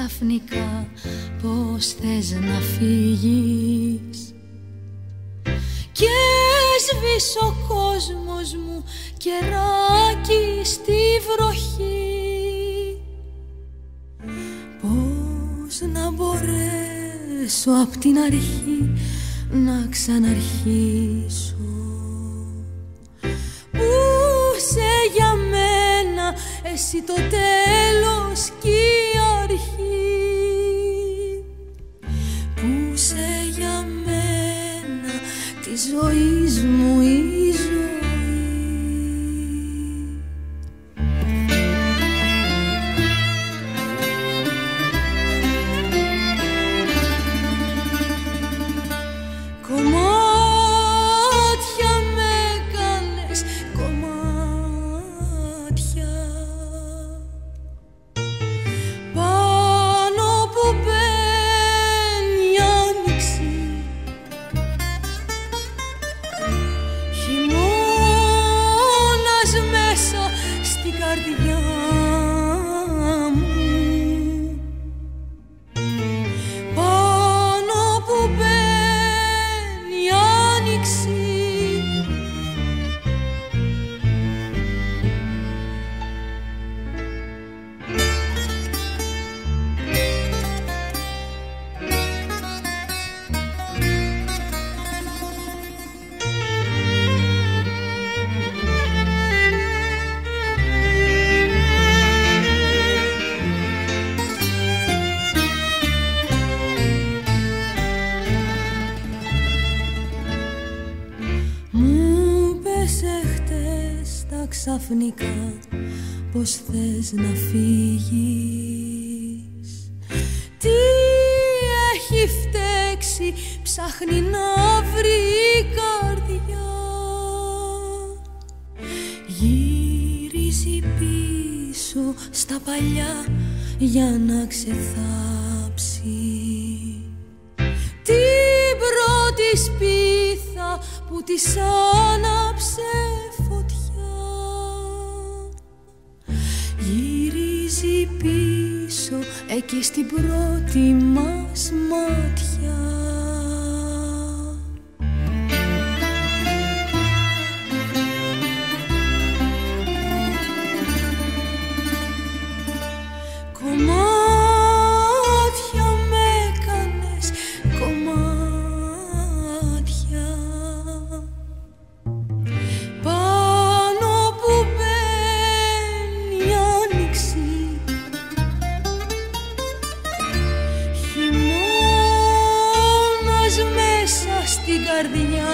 ξαφνικά πως θες να φύγεις και σβήσει ο κόσμος μου κεράκι στη βροχή. Πώς να μπορέσω απ' την αρχή να ξαναρχίσω, που σε για μένα εσύ το τέλος κι η αρχή, που σε για μένα της ζωής μου η ζωή. Ξαφνικά πως θες να φύγεις, τι έχει φταίξει, ψάχνει να βρει η καρδιά. Γυρίζει πίσω στα παλιά για να ξεθάψει την πρώτη σπίθα που της άναψε φωτιά. Γυρίζει πίσω εκεί στην πρώτη μας ματιά. Κομμάτια με έκανες, κομμάτια πάνω που μπαίνει η άνοιξη, χειμώνας μέσα στην καρδιά